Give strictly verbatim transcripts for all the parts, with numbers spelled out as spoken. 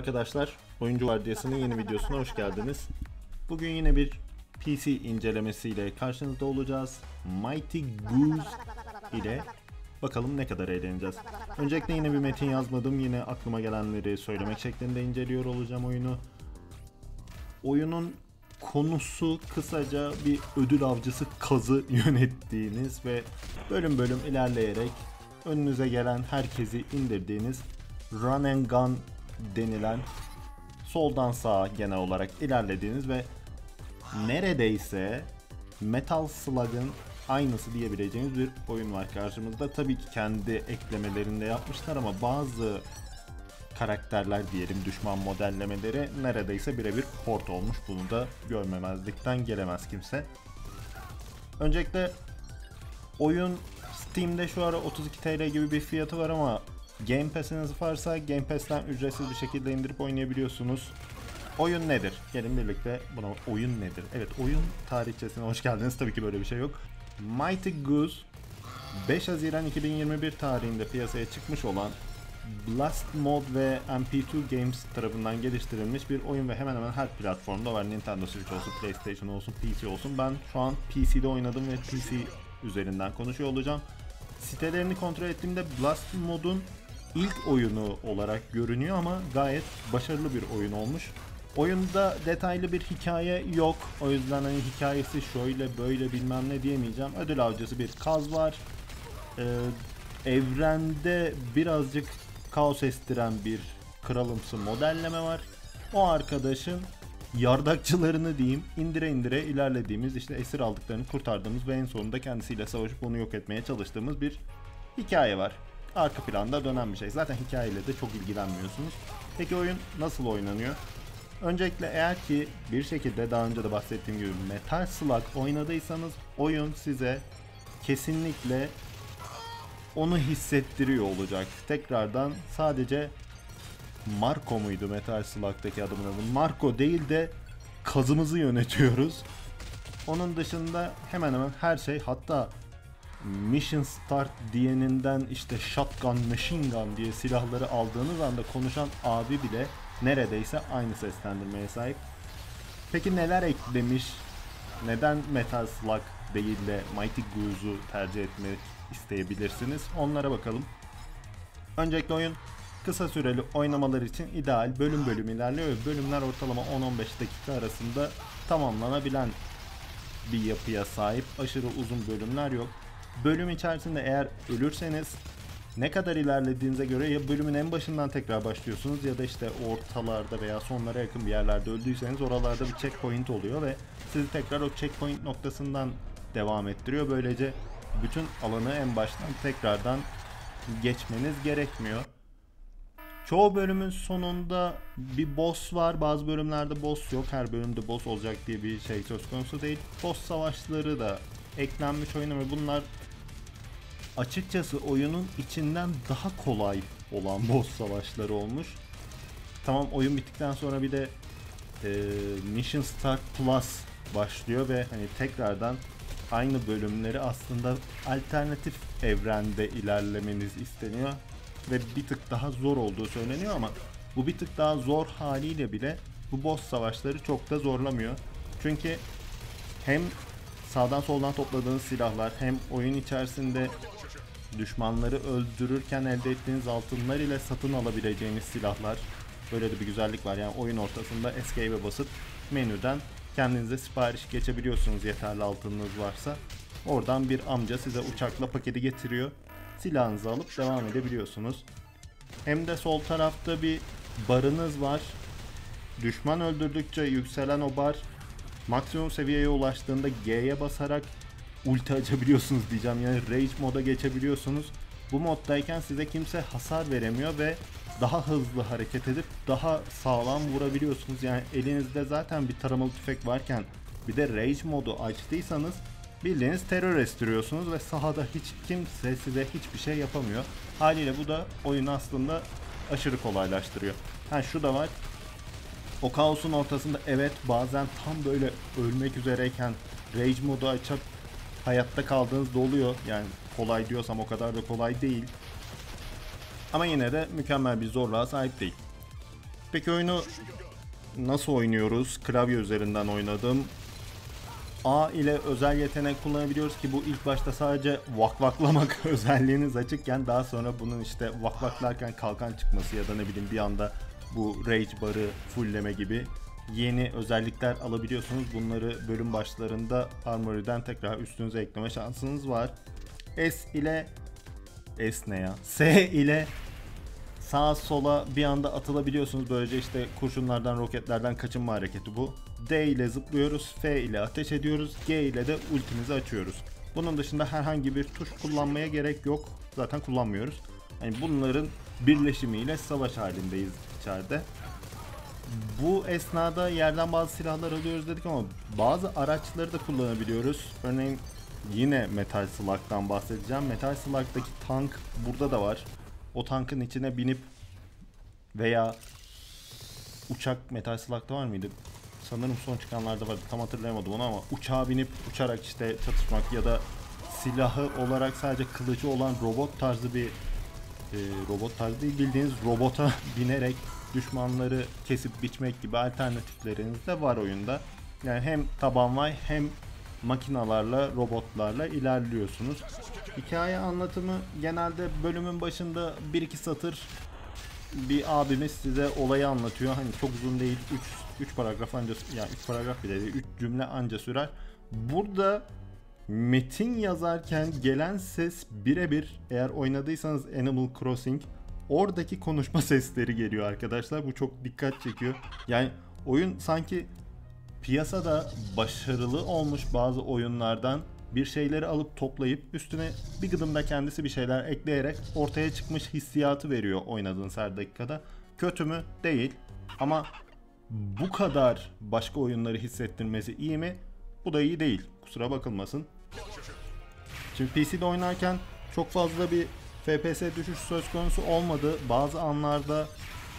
arkadaşlar, Oyuncu Vardiyası'nın yeni videosuna hoş geldiniz. Bugün yine bir P C incelemesiyle karşınızda olacağız. Mighty Goose ile bakalım ne kadar eğleneceğiz. Öncelikle yine bir metin yazmadım, yine aklıma gelenleri söylemek şeklinde inceliyor olacağım oyunu. Oyunun konusu kısaca bir ödül avcısı kazı yönettiğiniz ve bölüm bölüm ilerleyerek önünüze gelen herkesi indirdiğiniz run and gun denilen, soldan sağa genel olarak ilerlediğiniz ve neredeyse Metal Slug'ın aynısı diyebileceğimiz bir oyun var karşımızda. Tabii ki kendi eklemelerinde yapmışlar ama bazı karakterler diyelim, düşman modellemeleri neredeyse birebir port olmuş. Bunu da görmemezlikten gelemez kimse. Öncelikle oyun Steam'de şu ara otuz iki TL gibi bir fiyatı var ama Game Pass'iniz varsa Game Pass'ten ücretsiz bir şekilde indirip oynayabiliyorsunuz. Oyun nedir? Gelin birlikte buna oyun nedir? Evet, oyun tarihçesine hoş geldiniz. Tabii ki böyle bir şey yok. Mighty Goose beş Haziran iki bin yirmi bir tarihinde piyasaya çıkmış olan Blast Mode ve M P iki Games tarafından geliştirilmiş bir oyun ve hemen hemen her platformda var. Nintendo Switch olsun, PlayStation olsun, P C olsun. Ben şu an P C'de oynadım ve P C üzerinden konuşuyor olacağım. Sitelerini kontrol ettiğimde Blast Mode'un ilk oyunu olarak görünüyor ama gayet başarılı bir oyun olmuş. Oyunda detaylı bir hikaye yok. O yüzden hani hikayesi şöyle böyle bilmem ne diyemeyeceğim. Ödül avcısı bir kaz var. Ee, evrende birazcık kaos estiren bir kralımsı modelleme var. O arkadaşın yardakçılarını diyeyim indire indire ilerlediğimiz, işte esir aldıklarını kurtardığımız ve en sonunda kendisiyle savaşıp onu yok etmeye çalıştığımız bir hikaye var. Arka planda dönen bir şey. Zaten hikayeyle de çok ilgilenmiyorsunuz. Peki oyun nasıl oynanıyor? Öncelikle eğer ki bir şekilde daha önce de bahsettiğim gibi Metal Slug oynadıysanız oyun size kesinlikle onu hissettiriyor olacak. Tekrardan sadece Marco muydu Metal Slug'daki adamın adı? Marco değil de kazımızı yönetiyoruz. Onun dışında hemen hemen her şey, hatta Mission Start diyeninden işte Shotgun, Machine Gun diye silahları aldığınız anda konuşan abi bile neredeyse aynı seslendirmeye sahip. Peki neler eklemiş? Neden Metal Slug değil de Mighty Goose'u tercih etmek isteyebilirsiniz? Onlara bakalım. Öncelikle oyun kısa süreli oynamalar için ideal, bölüm bölüm ilerliyor ve bölümler ortalama on on beş dakika arasında tamamlanabilen bir yapıya sahip. Aşırı uzun bölümler yok. Bölüm içerisinde eğer ölürseniz ne kadar ilerlediğinize göre ya bölümün en başından tekrar başlıyorsunuz ya da işte ortalarda veya sonlara yakın bir yerlerde öldüyseniz oralarda bir checkpoint oluyor ve sizi tekrar o checkpoint noktasından devam ettiriyor. Böylece bütün alanı en baştan tekrardan geçmeniz gerekmiyor. Çoğu bölümün sonunda bir boss var. Bazı bölümlerde boss yok. Her bölümde boss olacak diye bir şey söz konusu değil. Boss savaşları da eklenmiş oyuna ve bunlar açıkçası oyunun içinden daha kolay olan boss savaşları olmuş. Tamam, oyun bittikten sonra bir de e, Mission Start Plus başlıyor ve hani tekrardan aynı bölümleri aslında alternatif evrende ilerlemeniz isteniyor ve bir tık daha zor olduğu söyleniyor ama bu bir tık daha zor haliyle bile bu boss savaşları çok da zorlamıyor. Çünkü hem sağdan soldan topladığınız silahlar hem oyun içerisinde düşmanları öldürürken elde ettiğiniz altınlar ile satın alabileceğiniz silahlar, böyle de bir güzellik var. Yani oyun ortasında escape'e basıp menüden kendinize sipariş geçebiliyorsunuz yeterli altınınız varsa. Oradan bir amca size uçakla paketi getiriyor. Silahınızı alıp devam edebiliyorsunuz. Hem de sol tarafta bir barınız var. Düşman öldürdükçe yükselen o bar maksimum seviyeye ulaştığında G'ye basarak ulti açabiliyorsunuz diyeceğim. Yani Rage moda geçebiliyorsunuz. Bu moddayken size kimse hasar veremiyor ve daha hızlı hareket edip daha sağlam vurabiliyorsunuz. Yani elinizde zaten bir taramalı tüfek varken bir de Rage modu açtıysanız bildiğiniz terör estiriyorsunuz ve sahada hiç kimse size hiçbir şey yapamıyor. Haliyle bu da oyunu aslında aşırı kolaylaştırıyor. Ha, şu da var. O kaosun ortasında evet bazen tam böyle ölmek üzereyken Rage modu açıp hayatta kaldığınız da oluyor. Yani kolay diyorsam o kadar da kolay değil. Ama yine de mükemmel bir zorluğa sahip değil. Peki oyunu nasıl oynuyoruz? Klavye üzerinden oynadım. A ile özel yetenek kullanabiliyoruz ki bu ilk başta sadece vakvaklamak özelliğiniz açıkken daha sonra bunun işte vakvaklarken kalkan çıkması ya da ne bileyim bir anda bu rage barı fullleme gibi yeni özellikler alabiliyorsunuz. Bunları bölüm başlarında Armory'den tekrar üstünüze ekleme şansınız var. S ile S ne ya? S ile sağa sola bir anda atılabiliyorsunuz. Böylece işte kurşunlardan, roketlerden kaçınma hareketi bu. D ile zıplıyoruz, F ile ateş ediyoruz, G ile de ultimizi açıyoruz. Bunun dışında herhangi bir tuş kullanmaya gerek yok. Zaten kullanmıyoruz. Yani bunların birleşimiyle savaş halindeyiz içeride. Bu esnada yerden bazı silahlar alıyoruz dedik ama bazı araçları da kullanabiliyoruz. Örneğin yine Metal Slug'dan bahsedeceğim. Metal Slug'daki tank burada da var. O tankın içine binip veya uçak Metal Slug'da var mıydı? Sanırım son çıkanlarda vardı. Tam hatırlayamadım onu ama uçağa binip uçarak işte çatışmak ya da silahı olarak sadece kılıcı olan robot tarzı bir e, robot tarzı değil bildiğiniz robota binerek düşmanları kesip biçmek gibi alternatifleriniz de var oyunda. Yani hem tabanvay hem makinalarla, robotlarla ilerliyorsunuz. Hikaye anlatımı genelde bölümün başında bir iki satır bir abimiz size olayı anlatıyor. Hani çok uzun değil. üç paragraf anca, yani üç paragraf bile değil, üç cümle anca sürer. Burada metin yazarken gelen ses birebir, eğer oynadıysanız Animal Crossing, oradaki konuşma sesleri geliyor arkadaşlar. Bu çok dikkat çekiyor. Yani oyun sanki piyasada başarılı olmuş bazı oyunlardan bir şeyleri alıp toplayıp üstüne bir gıdımda kendisi bir şeyler ekleyerek ortaya çıkmış hissiyatı veriyor oynadığınız her dakikada. Kötü mü? Değil. Ama bu kadar başka oyunları hissettirmesi iyi mi? Bu da iyi değil. Kusura bakılmasın. Şimdi P C'de oynarken çok fazla bir F P S düşüş söz konusu olmadı. Bazı anlarda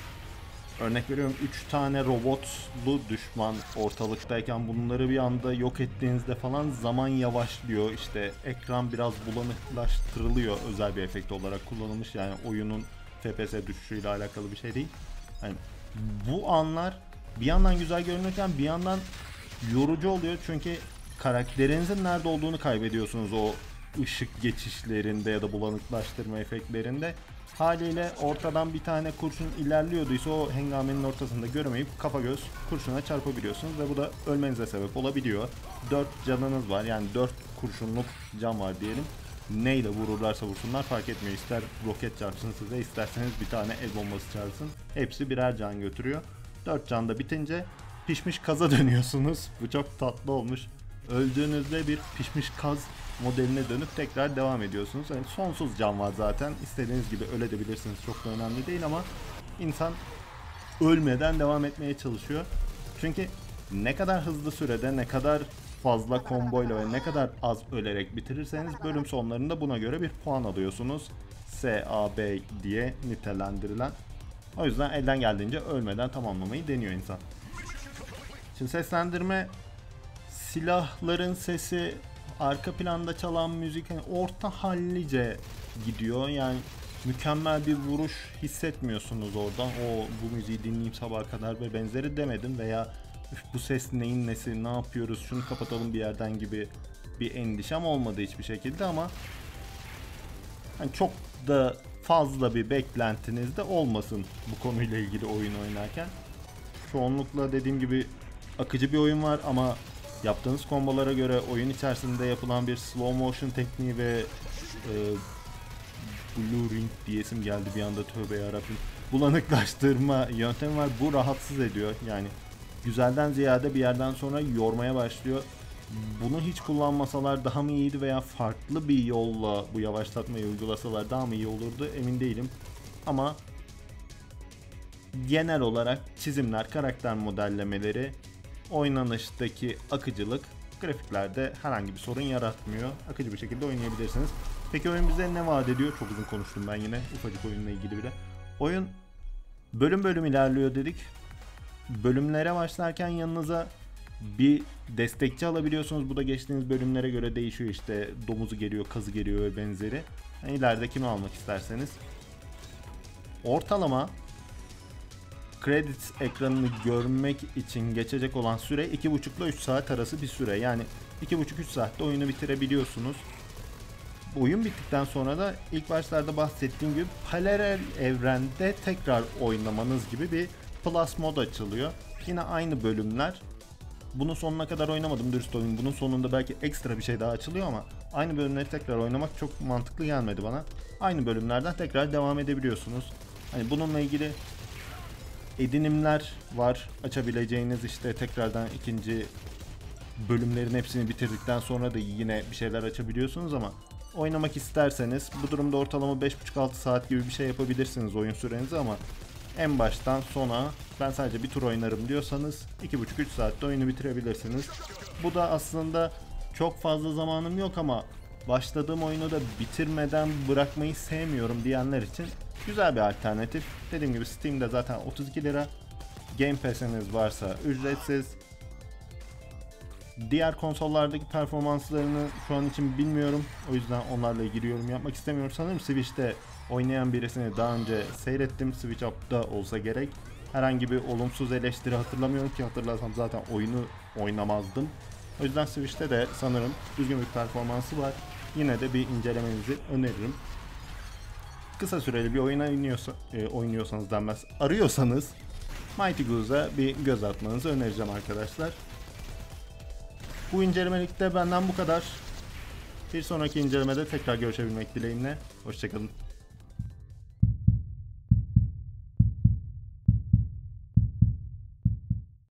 örnek veriyorum üç tane robotlu düşman ortalıktayken bunları bir anda yok ettiğinizde falan zaman yavaşlıyor. İşte ekran biraz bulanıklaştırılıyor, özel bir efekt olarak kullanılmış. Yani oyunun F P S düşüşüyle alakalı bir şey değil. Yani bu anlar bir yandan güzel görünürken bir yandan yorucu oluyor. Çünkü karakterinizin nerede olduğunu kaybediyorsunuz o ışık geçişlerinde ya da bulanıklaştırma efektlerinde. Haliyle ortadan bir tane kurşun ilerliyorduysa o hengamenin ortasında göremeyip kafa göz kurşuna çarpabiliyorsunuz ve bu da ölmenize sebep olabiliyor. dört canınız var, yani dört kurşunluk can var diyelim. Neyle vururlarsa vursunlar fark etmiyor. İster roket çarpsın size, isterseniz bir tane el bombası çarpsın. Hepsi birer can götürüyor. dört can da bitince pişmiş kaza dönüyorsunuz. Bu çok tatlı olmuş. Öldüğünüzde bir pişmiş kaz modeline dönüp tekrar devam ediyorsunuz. Yani sonsuz can var zaten. İstediğiniz gibi ölebilirsiniz. Çok da önemli değil ama insan ölmeden devam etmeye çalışıyor. Çünkü ne kadar hızlı sürede, ne kadar fazla komboyla ve ne kadar az ölerek bitirirseniz bölüm sonlarında buna göre bir puan alıyorsunuz. S, A, B diye nitelendirilen. O yüzden elden geldiğince ölmeden tamamlamayı deniyor insan. Şimdi seslendirme, silahların sesi, arka planda çalan müzik hani orta hallice gidiyor. Yani mükemmel bir vuruş hissetmiyorsunuz oradan. O bu müziği dinleyeyim sabaha kadar ve benzeri demedim veya bu ses neyin nesi, ne yapıyoruz, şunu kapatalım bir yerden gibi bir endişem olmadı hiçbir şekilde ama hani çok da fazla bir beklentiniz de olmasın bu konuyla ilgili oyun oynarken. Çoğunlukla dediğim gibi akıcı bir oyun var ama yaptığınız kombolara göre oyun içerisinde yapılan bir slow motion tekniği ve e, blue ring diyesim geldi bir anda, tövbe yarabbim, bulanıklaştırma yöntemi var. Bu rahatsız ediyor. Yani güzelden ziyade bir yerden sonra yormaya başlıyor. Bunu hiç kullanmasalar daha mı iyiydi veya farklı bir yolla bu yavaşlatmayı uygulasalar daha mı iyi olurdu emin değilim. Ama genel olarak çizimler, karakter modellemeleri, oynanıştaki akıcılık, grafiklerde herhangi bir sorun yaratmıyor. Akıcı bir şekilde oynayabilirsiniz. Peki oyun bize ne vaat ediyor? Çok uzun konuştum ben yine ufacık oyunla ilgili bile. Oyun bölüm bölüm ilerliyor dedik. Bölümlere başlarken yanınıza bir destekçi alabiliyorsunuz. Bu da geçtiğiniz bölümlere göre değişiyor. İşte domuzu geliyor, kazı geliyor ve benzeri. Yani ileride kimi almak isterseniz. Ortalama credits ekranını görmek için geçecek olan süre iki buçuk ile üç saat arası bir süre. Yani iki buçuk üç saatte oyunu bitirebiliyorsunuz. Oyun bittikten sonra da ilk başlarda bahsettiğim gibi paralel evrende tekrar oynamanız gibi bir plus mod açılıyor. Yine aynı bölümler. Bunun sonuna kadar oynamadım, dürüst olayım. Bunun sonunda belki ekstra bir şey daha açılıyor ama aynı bölümleri tekrar oynamak çok mantıklı gelmedi bana. Aynı bölümlerden tekrar devam edebiliyorsunuz. Hani bununla ilgili edinimler var. Açabileceğiniz, işte tekrardan ikinci bölümlerin hepsini bitirdikten sonra da yine bir şeyler açabiliyorsunuz ama oynamak isterseniz bu durumda ortalama beş buçuk altı saat gibi bir şey yapabilirsiniz oyun sürenizi, ama en baştan sona ben sadece bir tur oynarım diyorsanız iki buçuk üç saatte oyunu bitirebilirsiniz. Bu da aslında çok fazla zamanım yok ama başladığım oyunu da bitirmeden bırakmayı sevmiyorum diyenler için güzel bir alternatif. Dediğim gibi Steam'de zaten otuz iki lira. Game Pass'iniz varsa ücretsiz. Diğer konsollardaki performanslarını şu an için bilmiyorum. O yüzden onlarla ilgili yorum yapmak istemiyorum. Sanırım Switch'te oynayan birisini daha önce seyrettim. Switch Up'da olsa gerek. Herhangi bir olumsuz eleştiri hatırlamıyorum ki, hatırlarsam zaten oyunu oynamazdım. O yüzden Switch'te de sanırım düzgün bir performansı var. Yine de bir incelemenizi öneririm. Kısa süreli bir oyun oynuyorsa, e, oynuyorsanız denmez, arıyorsanız Mighty Goose'a bir göz atmanızı önereceğim arkadaşlar. Bu incelemelikte benden bu kadar. Bir sonraki incelemede tekrar görüşebilmek dileğimle. Hoşçakalın.